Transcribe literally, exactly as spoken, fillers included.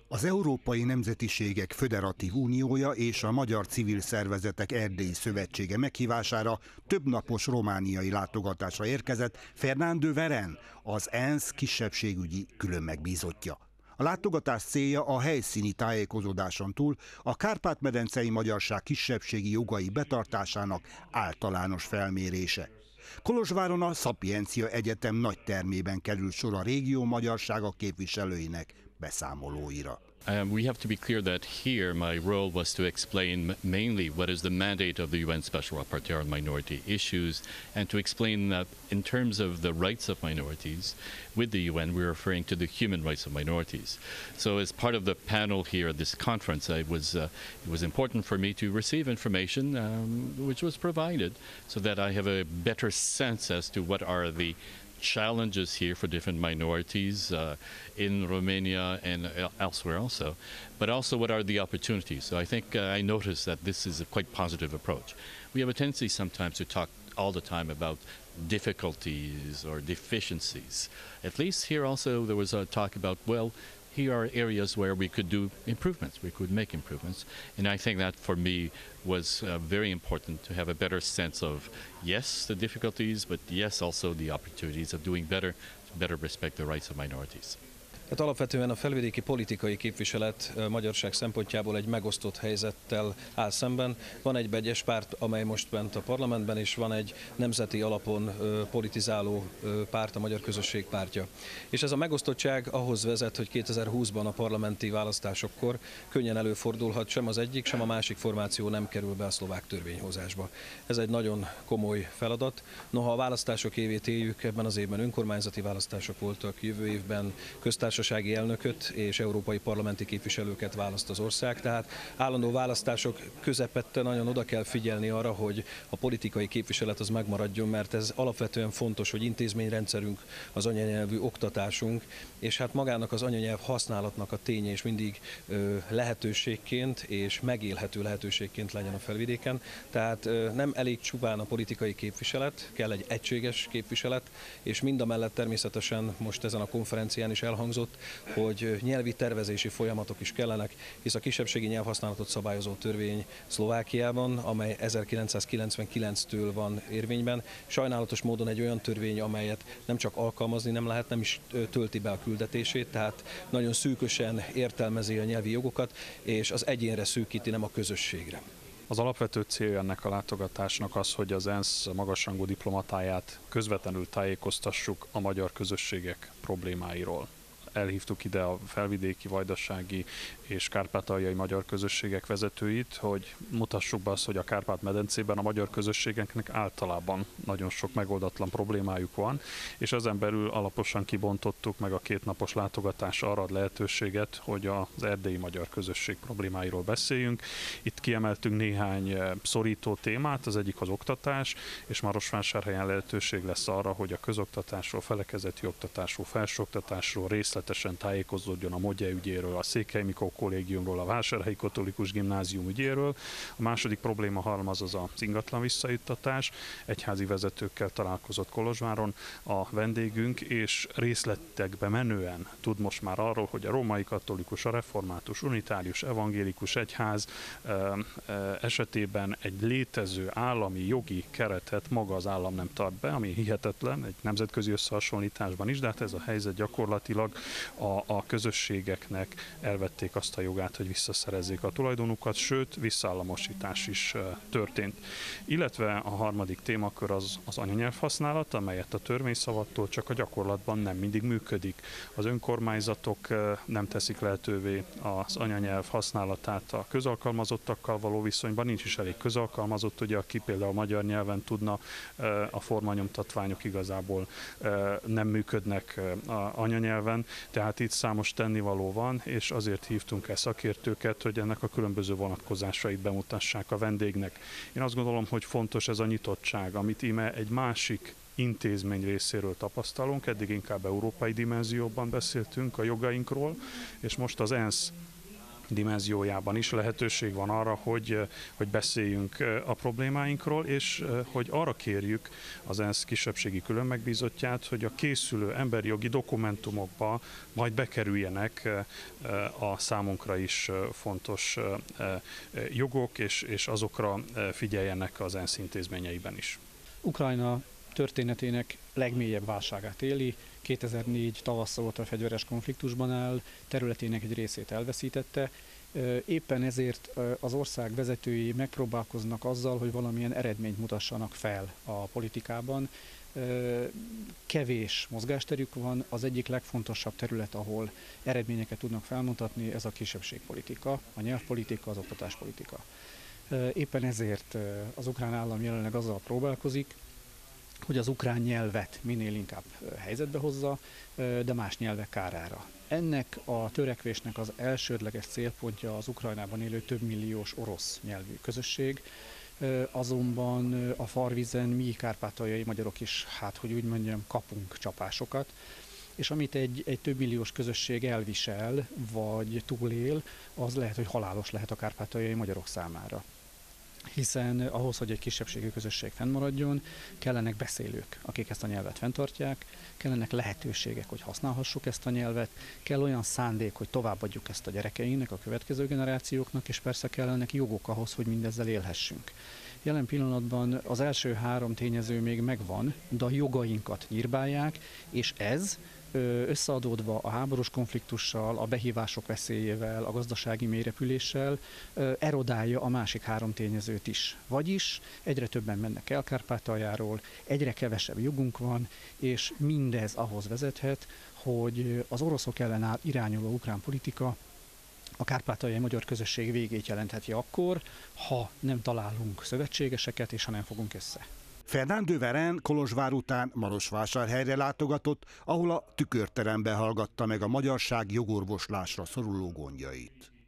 Az Európai Nemzetiségek Föderatív Uniója és a Magyar Civil Szervezetek Erdélyi Szövetsége meghívására többnapos romániai látogatásra érkezett Fernando Veren, az ENSZ kisebbségügyi külön megbízottja. A látogatás célja a helyszíni tájékozódáson túl a kárpát-medencei magyarság kisebbségi jogai betartásának általános felmérése. Kolozsváron a Szapiencia Egyetem nagy termében került sor a régió magyarsága képviselőinek beszámolóira. Um, we have to be clear that here my role was to explain mainly what is the mandate of the U N Special Rapporteur on Minority Issues, and to explain that in terms of the rights of minorities, with the U N we're referring to the human rights of minorities. So as part of the panel here at this conference, I was, uh, it was important for me to receive information um, which was provided so that I have a better sense as to what are the challenges here for different minorities uh, in Romania and elsewhere also, but also what are the opportunities. So I think uh, I noticed that this is a quite positive approach. We have a tendency sometimes to talk all the time about difficulties or deficiencies. At least here also there was a talk about, well, here are areas where we could do improvements, we could make improvements. And I think that for me was uh, very important to have a better sense of, yes, the difficulties, but yes, also the opportunities of doing better, to better respect the rights of minorities. Tehát alapvetően a felvidéki politikai képviselet magyarság szempontjából egy megosztott helyzettel áll szemben. Van egy vegyes párt, amely most bent a parlamentben, és van egy nemzeti alapon politizáló párt, a Magyar Közösség pártja. És ez a megosztottság ahhoz vezet, hogy kétezer-húszban a parlamenti választásokkor könnyen előfordulhat, sem az egyik, sem a másik formáció nem kerül be a szlovák törvényhozásba. Ez egy nagyon komoly feladat. Noha a választások évét éljük, ebben az évben önkormányzati választások voltak, jövő évben köztársasági elnököt és európai parlamenti képviselőket választ az ország, tehát állandó választások közepette nagyon oda kell figyelni arra, hogy a politikai képviselet az megmaradjon, mert ez alapvetően fontos, hogy intézményrendszerünk, az anyanyelvű oktatásunk, és hát magának az anyanyelv használatnak a ténye is mindig ö, lehetőségként és megélhető lehetőségként legyen a felvidéken. Tehát ö, nem elég csupán a politikai képviselet, kell egy egységes képviselet, és mindamellett természetesen most ezen a konferencián is elhangzott, hogy nyelvi tervezési folyamatok is kellenek, hisz a kisebbségi nyelvhasználatot szabályozó törvény Szlovákiában, amely ezerkilencszázkilencvenkilenctől van érvényben, sajnálatos módon egy olyan törvény, amelyet nem csak alkalmazni nem lehet, nem is tölti be a küldetését, tehát nagyon szűkösen értelmezi a nyelvi jogokat, és az egyénre szűkíti, nem a közösségre. Az alapvető célja ennek a látogatásnak az, hogy az ENSZ magasrangú diplomatáját közvetlenül tájékoztassuk a magyar közösségek problémáiról. Elhívtuk ide a felvidéki, vajdasági és kárpátaljai magyar közösségek vezetőit, hogy mutassuk be azt, hogy a Kárpát-medencében a magyar közösségeknek általában nagyon sok megoldatlan problémájuk van, és ezen belül alaposan kibontottuk, meg a kétnapos látogatás arra ad lehetőséget, hogy az erdélyi magyar közösség problémáiról beszéljünk. Itt kiemeltünk néhány szorító témát, az egyik az oktatás, és Marosvásárhelyen lehetőség lesz arra, hogy a közoktatásról, felekezeti oktatásról, felsőoktatásról részletesen tájékozódjon a Mogye ügyéről, a Székely Mikó kollégiumról, a Vásárhelyi Katolikus Gimnázium ügyéről. A második probléma halmaz az az ingatlan visszajuttatás. Egyházi vezetőkkel találkozott Kolozsváron a vendégünk, és részletekbe menően tud most már arról, hogy a római katolikus, a református, unitárius, evangélikus egyház esetében egy létező állami jogi keretet maga az állam nem tart be, ami hihetetlen, egy nemzetközi összehasonlításban is, de hát ez a helyzet gyakorlatilag a, a közösségeknek elvették azt a jogát, hogy visszaszerezzék a tulajdonukat, sőt, visszaállamosítás is történt. Illetve a harmadik témakör az, az anyanyelv használat, amelyet a törvényszavattól csak a gyakorlatban nem mindig működik. Az önkormányzatok nem teszik lehetővé az anyanyelv használatát a közalkalmazottakkal való viszonyban, nincs is elég közalkalmazott, ugye, aki például magyar nyelven tudna, a formanyomtatványok igazából nem működnek anyanyelven, tehát itt számos tennivaló van, és azért hívtunk el szakértőket, hogy ennek a különböző vonatkozásait bemutassák a vendégnek. Én azt gondolom, hogy fontos ez a nyitottság, amit íme egy másik intézmény részéről tapasztalunk, eddig inkább európai dimenzióban beszéltünk a jogainkról, és most az ENSZ dimenziójában is lehetőség van arra, hogy, hogy beszéljünk a problémáinkról, és hogy arra kérjük az ENSZ kisebbségi különmegbízottját, hogy a készülő emberi jogi dokumentumokba majd bekerüljenek a számunkra is fontos jogok, és, és azokra figyeljenek az ENSZ intézményeiben is. Ukrajna történetének legmélyebb válságát éli, kétezer-négy tavasszal óta fegyveres konfliktusban áll, területének egy részét elveszítette. Éppen ezért az ország vezetői megpróbálkoznak azzal, hogy valamilyen eredményt mutassanak fel a politikában. Kevés mozgásterük van, az egyik legfontosabb terület, ahol eredményeket tudnak felmutatni, ez a kisebbségpolitika, a nyelvpolitika, az oktatáspolitika. Éppen ezért az ukrán állam jelenleg azzal próbálkozik, hogy az ukrán nyelvet minél inkább helyzetbe hozza, de más nyelvek kárára. Ennek a törekvésnek az elsődleges célpontja az Ukrajnában élő több milliós orosz nyelvű közösség, azonban a farvizen mi kárpátaljai magyarok is, hát hogy úgy mondjam, kapunk csapásokat, és amit egy, egy több milliós közösség elvisel, vagy túlél, az lehet, hogy halálos lehet a kárpátaljai magyarok számára. Hiszen ahhoz, hogy egy kisebbségi közösség fennmaradjon, kellenek beszélők, akik ezt a nyelvet fenntartják, kellenek lehetőségek, hogy használhassuk ezt a nyelvet, kell olyan szándék, hogy továbbadjuk ezt a gyerekeinknek, a következő generációknak, és persze kellenek jogok ahhoz, hogy mindezzel élhessünk. Jelen pillanatban az első három tényező még megvan, de a jogainkat nyírbálják, és ez összeadódva a háborús konfliktussal, a behívások veszélyével, a gazdasági mélyrepüléssel erodálja a másik három tényezőt is. Vagyis egyre többen mennek el Kárpátaljáról, egyre kevesebb jogunk van, és mindez ahhoz vezethet, hogy az oroszok ellen irányuló ukrán politika a kárpátaljai magyar közösség végét jelentheti akkor, ha nem találunk szövetségeseket, és ha nem fogunk össze. Fernand de Veren Kolozsvár után Marosvásárhelyre látogatott, ahol a tükörteremben hallgatta meg a magyarság jogorvoslásra szoruló gondjait.